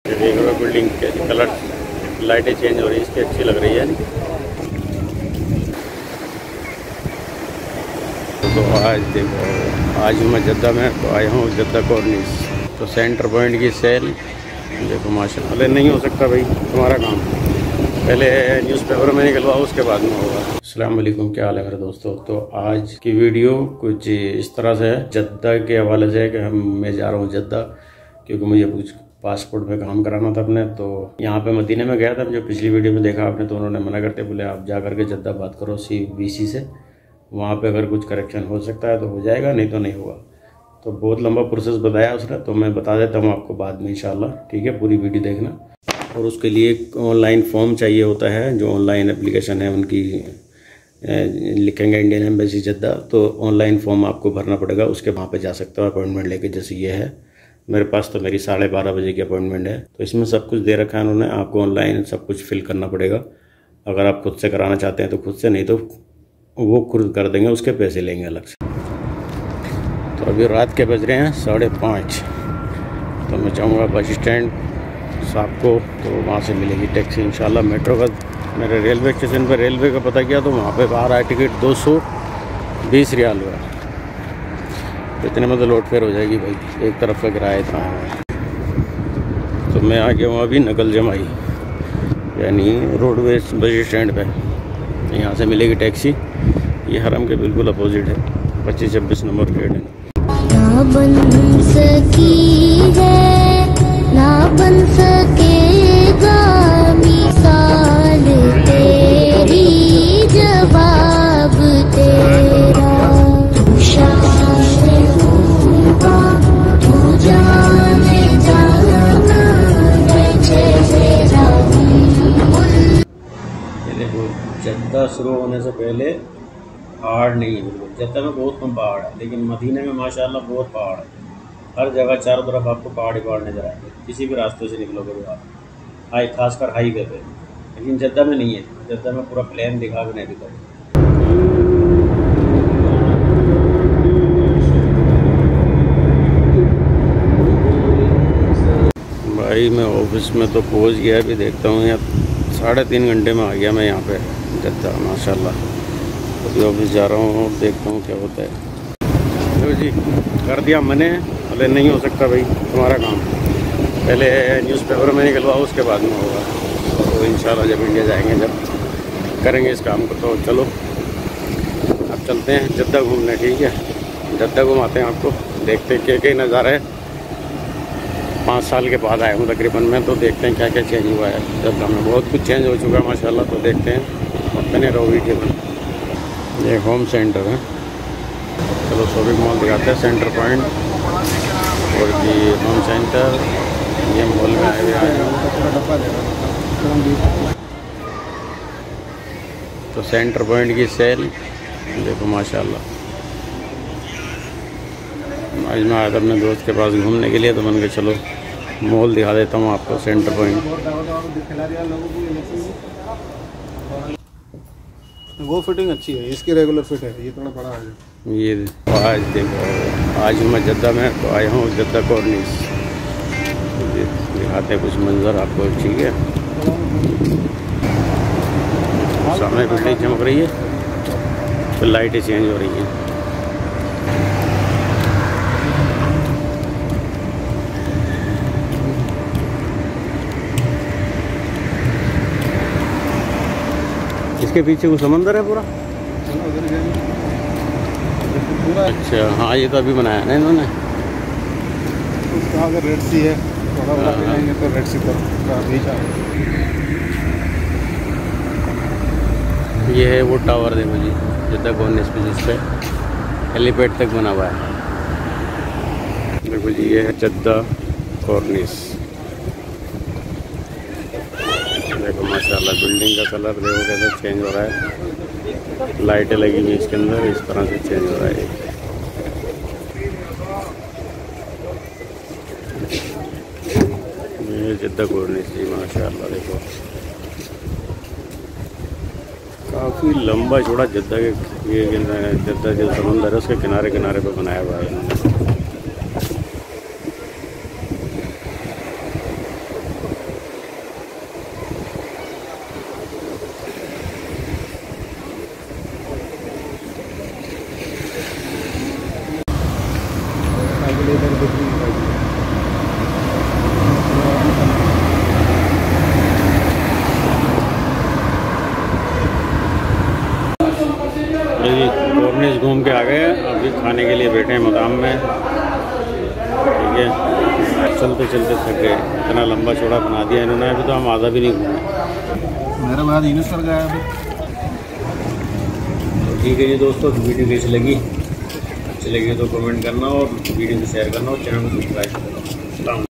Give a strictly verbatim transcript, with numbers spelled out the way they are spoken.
देख रहे हो बिल्डिंग के कलर, लाइटें चेंज हो रही है, इसकी अच्छी लग रही है। तो आज देखो, आज मैं जद्दा में तो आया हूँ, जद्दा कॉर्निस। तो सेंटर पॉइंट की सेल देखो माशाल्लाह। अरे नहीं हो सकता भाई तुम्हारा काम, पहले न्यूज़पेपर में निकलवाओ उसके बाद में होगा। अस्सलाम वालेकुम, क्या हाल है मेरे दोस्तों। तो आज की वीडियो कुछ इस तरह से है, जद्दा के हवाले से कि हम मैं जा रहा हूँ जद्दा, क्योंकि मुझे कुछ पासपोर्ट पे काम कराना था अपने। तो यहाँ पे मदीने में गया था, जो पिछली वीडियो में देखा आपने, तो उन्होंने मना करते बोले आप जा करके जद्दा बात करो सी बी सी से, वहाँ पे अगर कुछ करेक्शन हो सकता है तो हो जाएगा, नहीं तो नहीं होगा। तो बहुत लंबा प्रोसेस बताया उसने, तो मैं बता देता हूँ आपको बाद में इंशाल्लाह, ठीक है। पूरी वीडियो देखना। और उसके लिए ऑनलाइन फॉर्म चाहिए होता है, जो ऑनलाइन एप्लीकेशन है उनकी, लिखेंगे इंडियन एम्बेसी जद्दा, तो ऑनलाइन फॉर्म आपको भरना पड़ेगा। उसके वहाँ पे जा सकते हो अपॉइंटमेंट लेके। जैसे ये है मेरे पास, तो मेरी साढ़े बारह बजे की अपॉइंटमेंट है। तो इसमें सब कुछ दे रखा है उन्होंने, आपको ऑनलाइन सब कुछ फिल करना पड़ेगा। अगर आप खुद से कराना चाहते हैं तो खुद से, नहीं तो वो खुद कर देंगे, उसके पैसे लेंगे अलग से। तो अभी रात के बज रहे हैं साढ़े पाँच। तो मैं चाहूँगा बस स्टैंड साहब को, तो वहाँ से मिलेगी टैक्सी इंशाल्लाह। मेट्रो का मेरे रेलवे स्टेशन पर रेलवे का पता किया, तो वहाँ पे बाहर आया टिकट दो सौ बीस रियाल हुआ। तो इतने में तो लोट फेर हो जाएगी भाई, एक तरफ का किराया इतना है। तो मैं आ गया हूँ अभी नकल जमाई, यानी रोडवेज बस स्टैंड पे। यहाँ से मिलेगी टैक्सी, ये हरम के बिल्कुल अपोजिट है, पच्चीस छब्बीस नंबर गेट है। ना बन सकी है, ना बन सकेगा मिसाल तेरी, जवाब तेरा। तू शान होगा, तू जाने जाना, देखो जद्दा शुरू होने से पहले पहाड़ नहीं है बिल्कुल। जद्दा में बहुत कम पहाड़ है, लेकिन मदीने में माशाल्लाह बहुत पहाड़ है। हर जगह चारों तरफ आपको पहाड़ ही पहाड़ नजर आएंगे, किसी भी रास्ते से निकलोगे तो आप, हाई खासकर हाईवे पे। लेकिन जद्दा में नहीं है, जद्दा में पूरा प्लेन दिखा के नहीं दिखा। भाई मैं ऑफिस में तो पहुंच गया, अभी देखता हूँ यहाँ साढ़े तीन घंटे में आ गया मैं यहाँ पे जद्दा माशाल्लाह। अभी ऑफिस जा रहा हूँ, देखता हूँ क्या होता है। तो जी कर दिया मैंने, अरे नहीं हो सकता भाई तुम्हारा काम, पहले न्यूज़पेपर में निकलवाओ उसके बाद में होगा। तो इंशाल्लाह जब इंडिया जाएंगे जब करेंगे इस काम को। तो चलो अब चलते हैं जद्दा घूमने, ठीक है। जद्दा घुमाते हैं आपको, देखते हैं क्या क्या नज़ारा है। पाँच साल के बाद आया हूँ तकरीबन मैं, तो देखते हैं क्या क्या चेंज हुआ है जद्दा में। बहुत कुछ चेंज हो चुका है माशाल्लाह। तो देखते हैं और बने रहो वीडियो में। ये होम सेंटर है, चलो शॉपिंग मॉल दिखाते हैं, सेंटर पॉइंट और ये होम सेंटर। ये मॉल में आए हुए आए तो सेंटर पॉइंट की सेल देखो माशाल्लाह। आज मैं आया था अपने दोस्त के पास घूमने के लिए, तो मैंने कहा चलो मॉल दिखा देता हूँ आपको, सेंटर पॉइंट। वो फिटिंग अच्छी है, इसकी रेगुलर फिट है, ये थोड़ा बड़ा है। ये आज देखो, आज मैं जद्दा में तो आया हूँ, जद्दा कॉर्निस। दिखाते हैं कुछ मंजर आपको, ठीक है। सामने बिल्डिंग चमक रही है, तो लाइटें चेंज हो रही हैं। इसके पीछे वो समंदर है पूरा। अच्छा हाँ, ये तो अभी बनाया ना इन्होंने। उसका अगर रेड सी है, थोड़ा बहुत जाएंगे तो रेड सी पर बीच आ। ये है वो टावर देखो जी, जद्दा कॉर्निस पे, जिस पे हेलीपैड तक बना हुआ है। देखो जी ये है जद्दा कॉर्निस। देखो माशाल्लाह बिल्डिंग का कलर देखो कैसे चेंज हो रहा है, लाइटें लगी हुई इसके अंदर, इस तरह से चेंज हो रहा है। ये जद्दा कॉर्निस जी माशाल्लाह देखो, काफ़ी लंबा चौड़ा जद्दा के, ये जद्दा जो समंदर है उसके किनारे किनारे पे बनाया हुआ है इन्होंने। के लिए इधर दिख रही है। कॉर्निश घूम के आ गए, अभी खाने के लिए बैठे हैं मकाम में। ठीक है, चलते चलते थक गए, इतना लंबा चौड़ा बना दिया इन्होंने, अभी तो हम आधा भी नहीं घूमे। मेरे बाद यूनुस कर गया अभी। ठीक है जी दोस्तों, वीडियो कैसी लगी, अच्छी लगी तो कमेंट करना और वीडियो को शेयर करना और चैनल को सब्सक्राइब करना।